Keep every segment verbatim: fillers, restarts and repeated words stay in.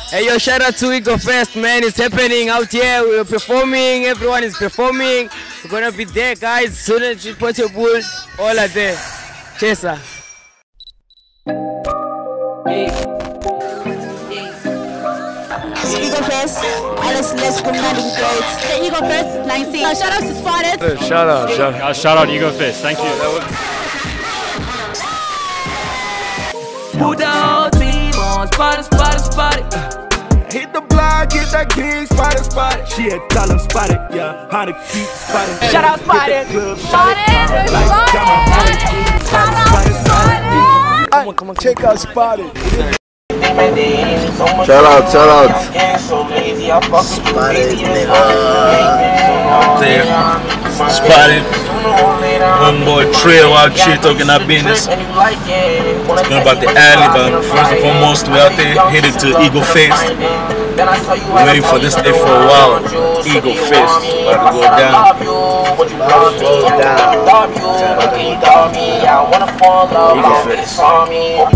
Hey yo, shout out to Ego Fest, man. It's happening out here. We're performing. Everyone is performing. We're gonna be there, guys. As soon as you put your bull, all are there. Chesa. It's Ego Fest. Let's let's go grades. The Ego Fest nineteen. Uh, shout out to Spotted. Shout out, shout out, shout out Ego Fest. Thank you. Pull down team on Spotted, Spotted, Spotted. Hit the block, get that king, Spotted, Spotted. She had tell him Spotted, yeah, how to keep Spotted. Shout out Spotted. Spotted, Spotted, Spotted. Shout out Spotted. Come on, come on, check out Spotted. Shout out, shout out. Spotted, nigga. There. Spotted. Homeboy Trail out here talking our business. Talking about the alley, but first and foremost, we're out there headed to Ego Fest. We're waiting for this day for a while. Ego Fest. About to go down. Go down. Ego Fest.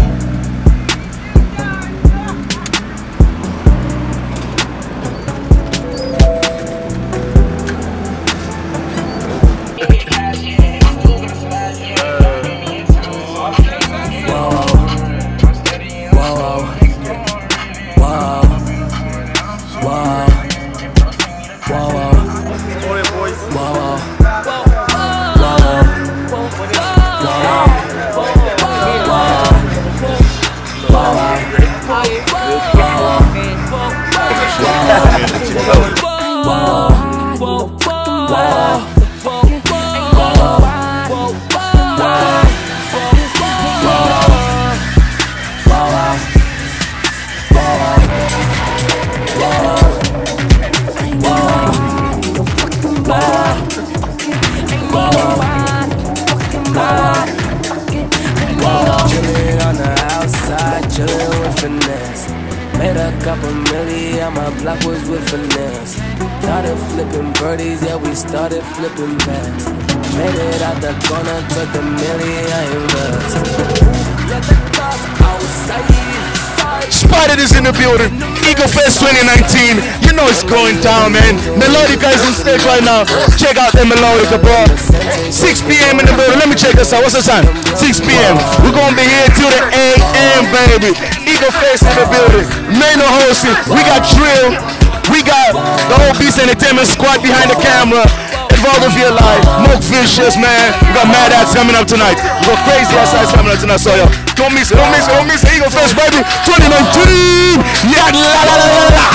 Made a couple milli and my block was with finesse. Started flipping birdies, yeah, we started flipping bags. Made it out the corner, took the milli, I invest. Let the cars outside. Spotted is in the building. Ego Fest twenty nineteen. You know it's going down, man. Melodica is on stage right now. Check out the Melodica, bro. six P M in the building. Let me check this out. What's the time? six P M We're gonna be here till the A M, baby. Ego Fest in the building. Main hosting. We got Trill. We got the whole Beast Entertainment squad behind the camera. Evolve Via Live. Moke Vicious, man. We got Mad Ads coming up tonight. We got Crazy Ass coming up tonight. So yo, don't miss it. Don't miss it. Don't miss it. Ego Fest, baby. twenty nineteen. Yeah, la la la la la.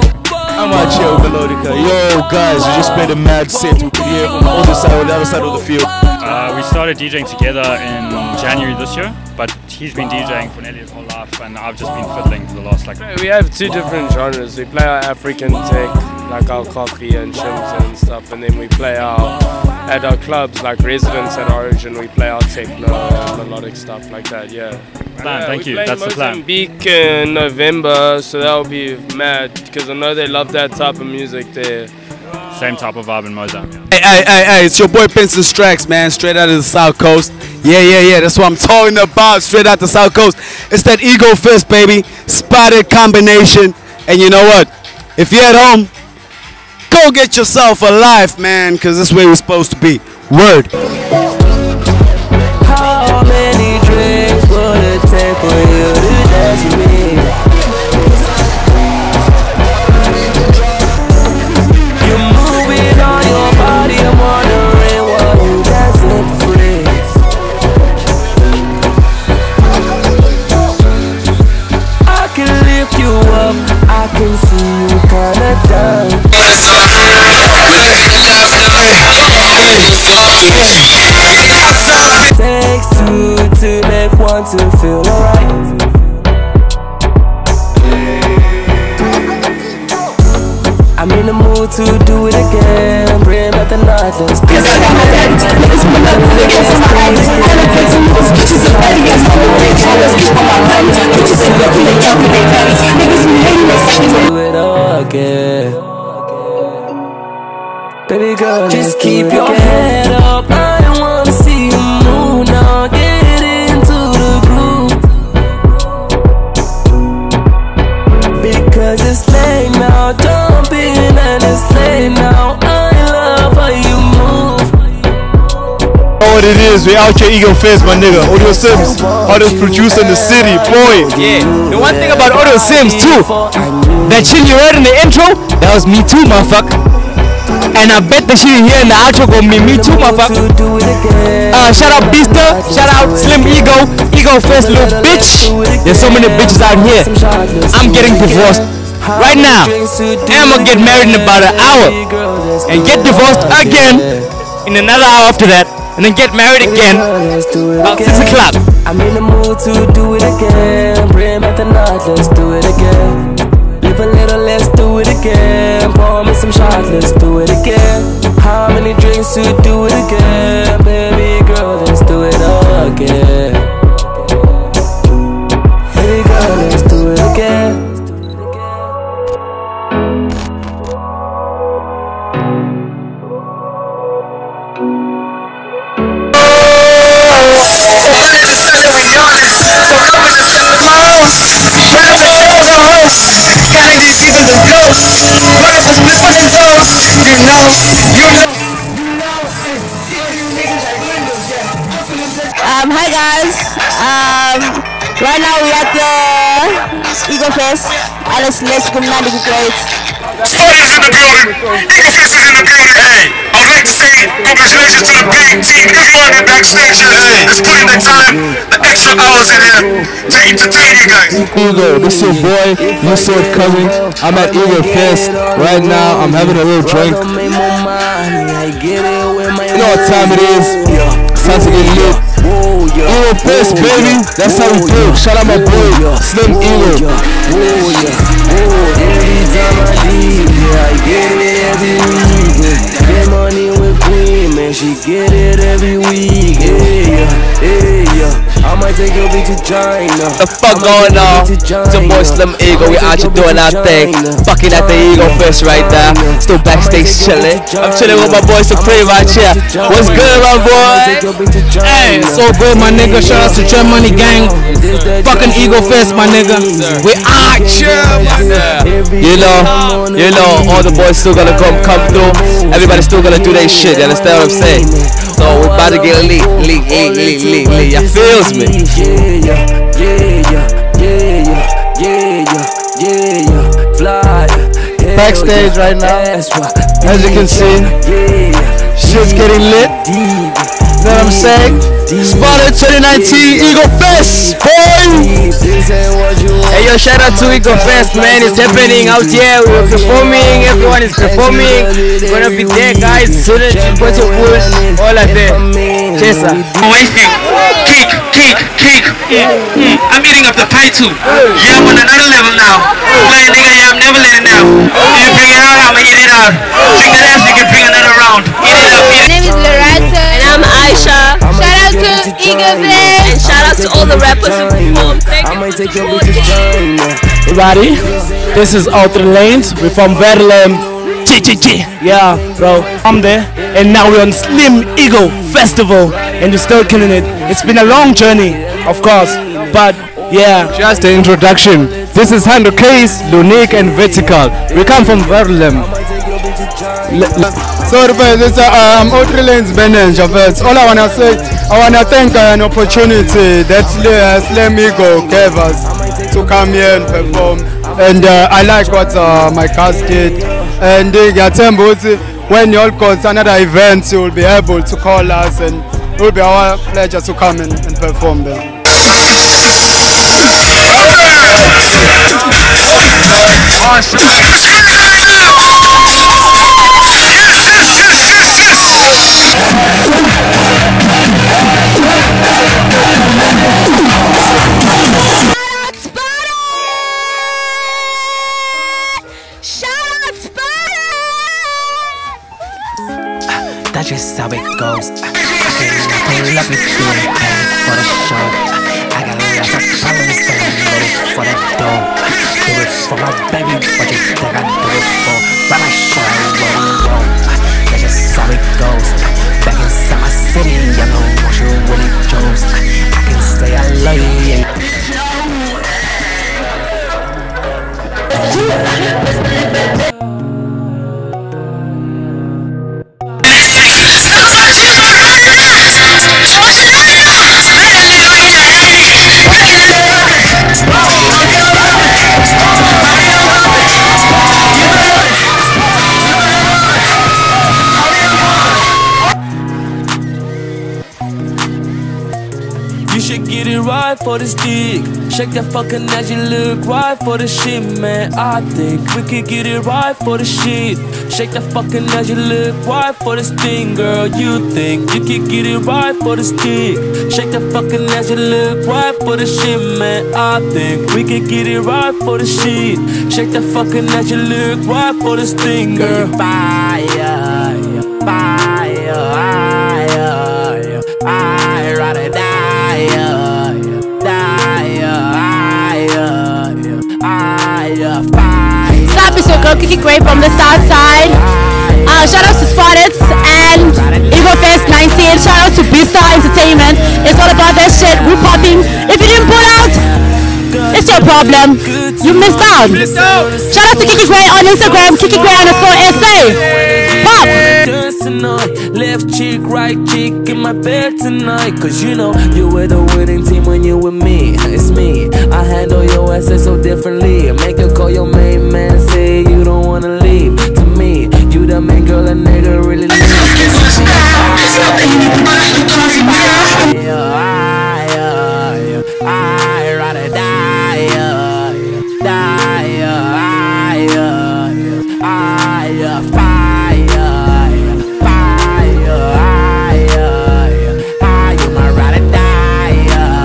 I'm out here with Melodica. Yo, guys, we just played a mad set. We could hear from the other side, on the other side of the field. Uh, we started DJing together in January this year, but he's been DJing for nearly his whole life, and I've just been fiddling for the last like. We have two different genres. We play our African tech, like our coffee and chimps and stuff, and then we play our at our clubs like Residence at Origin. We play our techno and melodic stuff like that. Yeah. Plan, yeah, thank you. That's the plan. Mozambique in November, so that'll be mad because I know they love that type of music there. Same type of vibe in Mozambique. Hey, hey, hey, hey, it's your boy Benson Strax, man, straight out of the South Coast. Yeah, yeah, yeah, that's what I'm talking about, straight out the South Coast. It's that Ego Fest, baby, Spotted combination. And you know what? If you're at home, go get yourself a life, man, because this is where we're supposed to be. Word. How many drinks would it take for you to dance with me? You're moving on your body, I'm wondering why you dancing for free. I can lift you up, I can see you kinda down. Takes two to make one to feel alright. I'm in the mood to do it again. Bring back the night, let's do it. Do it again. Baby girl, just keep your head up. I wanna see you move now. Get into the groove. Because Cause it's late now, jump in and it's late now. I love how you move. Know what it is, we out here Eagle Fest, my nigga. Audio Sims, hottest producer in the city, boy. Yeah, the one thing about Audio Sims too, that shit you heard in the intro, that was me too, motherfucker. And I bet the shit you hear in the outro gonna be me too, motherfucker. Uh, shout out Beaster, shout out Slim Ego, Ego Fest, little bitch. There's so many bitches out here. I'm getting divorced right now, and I'm gonna get married in about an hour, and get divorced again in another hour after that, and then get married again about six o'clock. I'm in the mood to do it again. Bring back the night, let's do it again. Live a little, let's do it again. Pour me some shots, let's do it again. How many drinks to do it again? Baby girl, let's do it again. Baby girl, let's do it again. Um, hi guys. Um, right now we're at the Eagle Fest. And let's let's go now to the great. Spotty's in the building. Eagle Fest is in the building. Hey, I'd like to say congratulations to the big team. Everyone in backstage is putting the time, the extra hours in here to entertain you guys. Eagle, this is your boy, Yusuf Cummings. I'm at Eagle Fest right now. I'm having a little drink. You know what time it is? It's time to get lit. Eagle Fest, baby. That's how we do. Shout out my boy, Slim Eagle. Every time I leave, yeah, I get it every week. Get money with Queen, man, she get it every week. Yeah, yeah, yeah. I might take your bitch to China. The fuck going on? It's your boy Slim Eagle. We out here doing our thing. Fucking at the Eagle Fest right there. Still backstage chilling. I'm chilling with my boy Supreme right here. What's good, my boy? Hey, so good, my nigga. Shout out to Trap Money Gang. Fucking Eagle Fest, my nigga. We out here, my nigga. You know, you know, all the boys still gonna come, come through. Everybody's still gonna do their shit. You understand what I'm saying? So we about to get lit, lit, lit, lit, lit, lit. You feels me? Yeah, yeah, yeah, yeah, yeah, yeah, yeah, yeah, fly. Backstage right now, as you can see, shit's getting lit. You know what I'm saying? Spotted twenty nineteen Eagle Fest, boy! Hey yo, shout out to Eagle Fest, man. It's happening out here. We're performing. Everyone is performing. We're gonna be there, guys. Soon as you put your foot, all of that. Cheers, sir. Cake, cake, cake. Mm, mm. I'm eating up the pie too. Yeah, I'm on another level now. Fly nigga, yeah, I'm never letting down. You bring it out, I'ma eat it out. Drink that ass, you can bring another round. Eat it up. My name is Loretta and I'm Aisha. Shout out to Eagle Fest and shout out to all the rappers who performed. Thank you for supporting. Everybody, this is Outer Lanes. We're from Verulam. G G G. Yeah, bro. I'm there. And now we're on Slim Eagle Festival. And we're still killing it. It's been a long journey, of course. But yeah, just the introduction. This is one hundred K's, Lunique and Vertical. We come from Verulam. So this is um, Outer Lanes manager. All I wanna say, I wanna thank uh, an opportunity that uh, Slim Eagle gave us to come here and perform. And uh, I like what uh, my cast did. And uh, when you all got another event, you will be able to call us, and it will be our pleasure to come in and perform there. That's just how it goes. I pull up with you and pay for the show. I got lots of problems and I'm ready for that dough. Do it for my baby, what you think I do it for? But I show you what you want. That's just how it goes. Back inside my city, I know what you really chose. I can say I love you. And Get it right for this dick. Shake that fucking ass, you look right for the shit, man. I think we could get it right for the shit. Shake that fucking ass, you look right for this thing, girl. You think you could get it right for this dick? Shake that fucking ass, you look right for the shit, man. I think we could get it right for the shit. Shake that fucking ass, you look right for this thing, girl. Fire, fire, fire, I ride or die. Stop is your girl Kiki Gray from the south side. Uh, shout out to Spotted and Eagle Fest nineteen. Shout out to B-Star Entertainment. It's all about that shit. We popping. If you didn't pull out, it's your problem. You missed out. Shout out to Kiki Gray on Instagram. Kiki Gray underscore S A. Pop. Left cheek, right cheek in my bed tonight. Cause you know you were the winning team when you with me. It's me. I handle your assets so differently. Make her call your main man, say you don't wanna leave. To me, you the main girl a nigga really needs. I ride or die, die, I fire, fire, I, you my ride or die,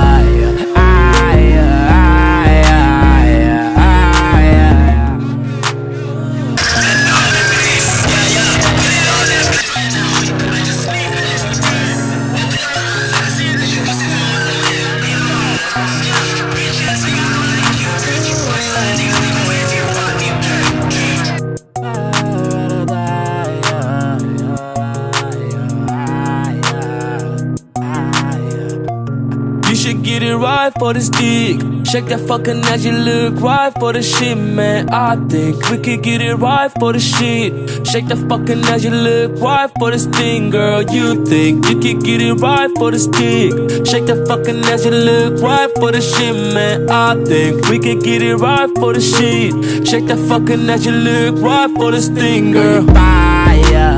get it right for this dick. Shake that fucking ass, you look right for the shit, man. I think we could get it right for the shit. Shake that fucking ass, you look right for this thing, girl. You think you could get it right for this dick? Shake that fucking ass, you look right for the shit, man. I think we could get it right for the shit. Shake that fucking ass, you look right for this thing, girl. Fire.